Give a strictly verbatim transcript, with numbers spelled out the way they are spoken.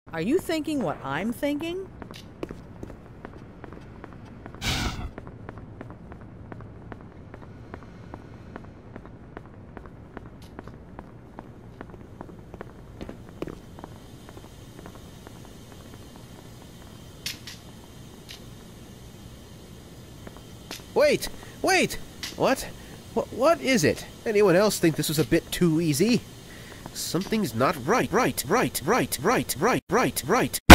Are you thinking what I'm thinking? Wait! Wait! What? What? What is it? Anyone else think this was a bit too easy? Something's not right. Right, right, right, right, right, right, right.